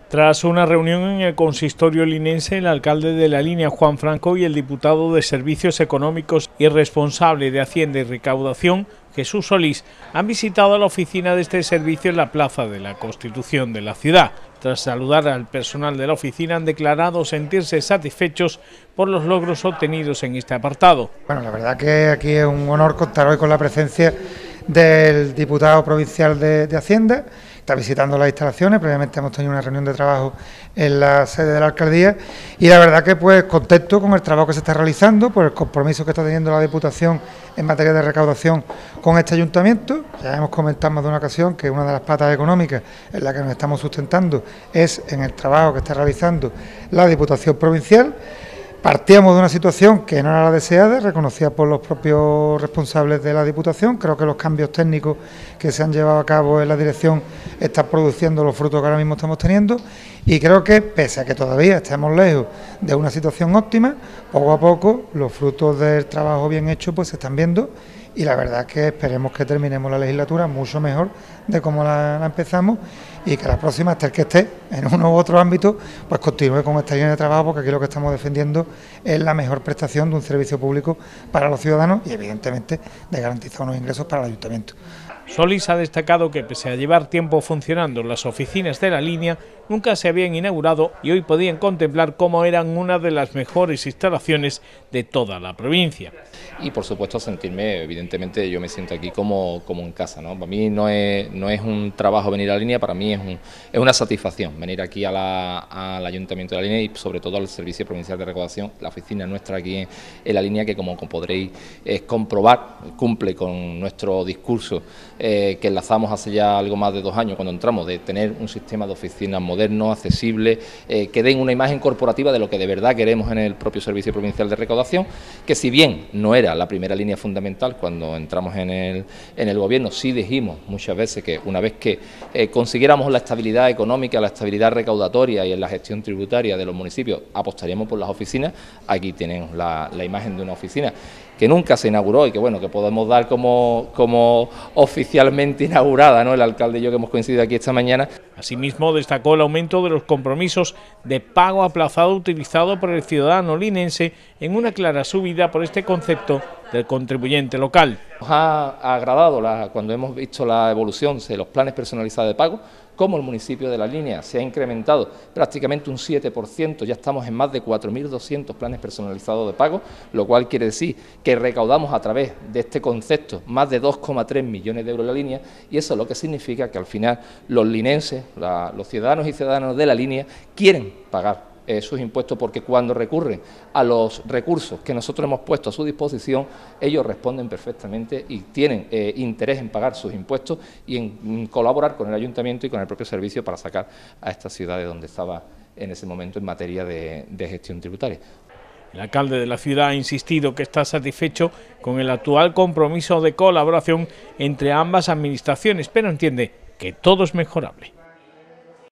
Tras una reunión en el consistorio linense, el alcalde de La Línea, Juan Franco, y el diputado de Servicios Económicos y responsable de Hacienda y Recaudación, Jesús Solís, han visitado la oficina de este servicio en la Plaza de la Constitución de la ciudad. Tras saludar al personal de la oficina, han declarado sentirse satisfechos por los logros obtenidos en este apartado. Bueno, la verdad que aquí es un honor contar hoy con la presencia del diputado provincial de Hacienda. Está visitando las instalaciones. Previamente hemos tenido una reunión de trabajo en la sede de la alcaldía y la verdad que pues contento con el trabajo que se está realizando, por el compromiso que está teniendo la Diputación en materia de recaudación con este ayuntamiento. Ya hemos comentado más de una ocasión que una de las patas económicas en la que nos estamos sustentando es en el trabajo que está realizando la Diputación provincial. Partíamos de una situación que no era la deseada, reconocida por los propios responsables de la Diputación. Creo que los cambios técnicos que se han llevado a cabo en la dirección están produciendo los frutos que ahora mismo estamos teniendo y creo que, pese a que todavía estemos lejos de una situación óptima, poco a poco los frutos del trabajo bien hecho pues se están viendo y la verdad es que esperemos que terminemos la legislatura mucho mejor de cómo la empezamos y que la próxima, hasta el que esté en uno u otro ámbito, pues continúe con esta línea de trabajo, porque aquí lo que estamos defendiendo es la mejor prestación de un servicio público para los ciudadanos y evidentemente de garantizar unos ingresos para el ayuntamiento. Solís ha destacado que pese a llevar tiempo funcionando las oficinas de La Línea, nunca se habían inaugurado y hoy podían contemplar cómo eran una de las mejores instalaciones de toda la provincia. Y por supuesto sentirme, evidentemente yo me siento aquí como en casa, ¿no? Para mí no es un trabajo venir a La Línea, para mí es una satisfacción venir aquí al Ayuntamiento de La Línea y sobre todo al Servicio Provincial de Recaudación, la oficina nuestra aquí en La Línea, que como podréis comprobar, cumple con nuestro discurso que enlazamos hace ya algo más de 2 años cuando entramos, de tener un sistema de oficinas moderno, accesible, que den una imagen corporativa de lo que de verdad queremos en el propio Servicio Provincial de Recaudación, que si bien no era la primera línea fundamental cuando entramos en el gobierno, sí dijimos muchas veces que una vez que consiguiéramos la estabilidad económica, la estabilidad recaudatoria y en la gestión tributaria de los municipios, apostaríamos por las oficinas. Aquí tenemos la imagen de una oficina que nunca se inauguró y que bueno, que podemos dar como oficialmente inaugurada, ¿no? El alcalde y yo que hemos coincidido aquí esta mañana. Asimismo, destacó el aumento de los compromisos de pago aplazado utilizado por el ciudadano linense en una clara subida por este concepto del contribuyente local. Nos ha agradado cuando hemos visto la evolución de los planes personalizados de pago, como el municipio de La Línea se ha incrementado prácticamente un 7%, ya estamos en más de 4.200 planes personalizados de pago, lo cual quiere decir que recaudamos a través de este concepto más de 2,3 millones de euros en La Línea, y eso es lo que significa que al final los linenses, los ciudadanos y ciudadanas de La Línea quieren pagar sus impuestos, porque cuando recurren a los recursos que nosotros hemos puesto a su disposición, ellos responden perfectamente y tienen interés en pagar sus impuestos y en colaborar con el ayuntamiento y con el propio servicio para sacar a esta ciudad de donde estaba en ese momento en materia de gestión tributaria. El alcalde de la ciudad ha insistido que está satisfecho con el actual compromiso de colaboración entre ambas administraciones, pero entiende que todo es mejorable.